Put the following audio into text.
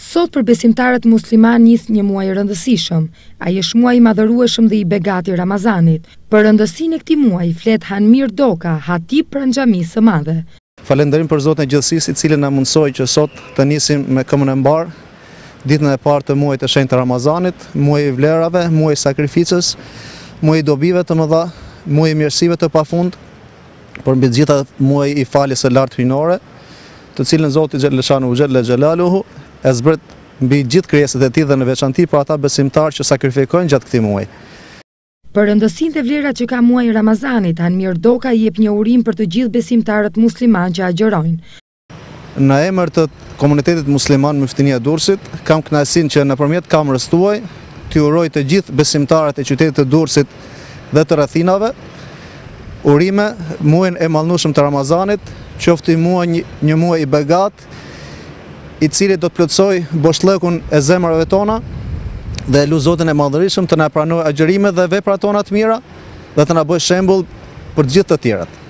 Sot për besimtarët musliman njith një muaj rëndësishëm, ai është muaj i madhërueshëm dhe i begati Ramazanit. Për rëndësinë e këtij muaji flet Hanmir Doka, hatip pranë xhamisë së madhe. Falenderim për Zotin e Gjithësisë, i cili na mundsoi që sot të nisim me këmbën e mbar ditën e parë të muajit të shenjtë të Ramazanit, muaji i vlerave, muaji i sakrificës, muaji i dobive të mëdha, muaji i mirësive të pafund, por mbi të gjitha muaji i faljes së lartë hyjnore, të cilën Zoti xhaleshanu xhelle xhelaluhu e zbret mbi gjithë krijesat e tij dhe në veçanti për ata besimtarë që sakrifikojnë gjatë këtij muaji. Për rëndësinë dhe vlerat që ka muaji Ramazanit, Hanmir Doka i jep një urim për të gjithë besimtarët musliman që agjerojnë. Në emër të komunitetit musliman Muftinia e Durrësit, kam kënaqësinë që nëpërmjet kamerës tuaj t'i uroj të gjithë besimtarët e qytetit të Durrësit dhe të rrethinave urime muajin e mallnueshëm të Ramazanit, qoftë një muaj i begat, i cili do të plotësoj boshllëkun e zemrave tona dhe elu Zotin e Madhërisëm të na pranojë agjërimet dhe veprat tona të mira dhe të na bëjë shembull për të gjithë të tjerat.